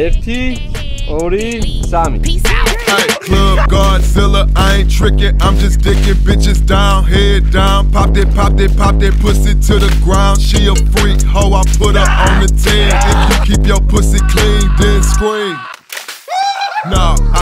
FT, Ori, Sami. Hey, Club Godzilla, I ain't tricking, I'm just dicking bitches down, head down. Pop that pussy to the ground. She a freak, hoe, I put her on the 10. If you keep your pussy clean, then scream. Nah.